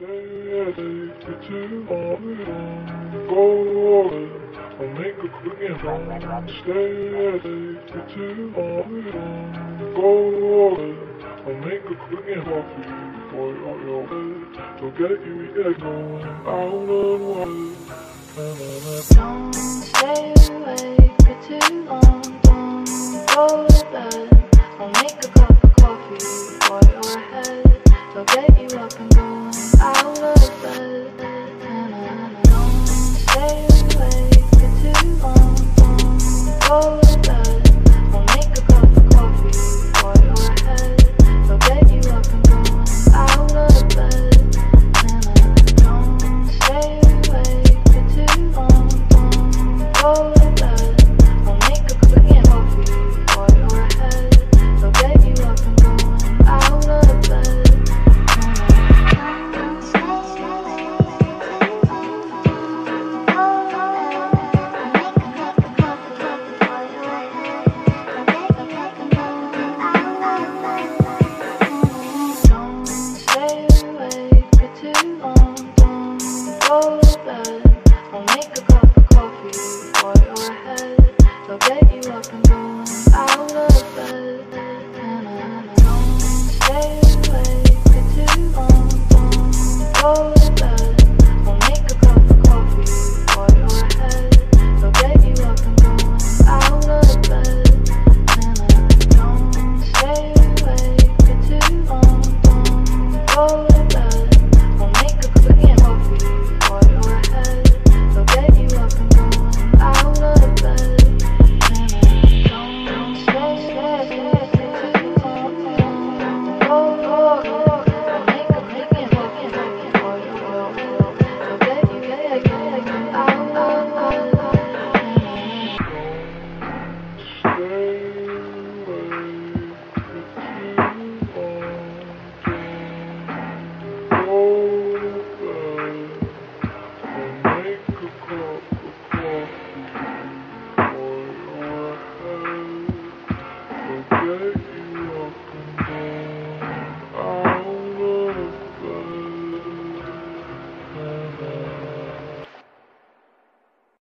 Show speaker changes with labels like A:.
A: stay for too long. Golden, I'll make a quick and long. Stay for too long. Golden, I'll make a quick and coffee for your head. To get you going out and wide.
B: Don't stay awake for too long. Don't go to bed. I'll make a cup of coffee for your head. They'll get you up and going out of bed. Don't stay awake for too long. Don't go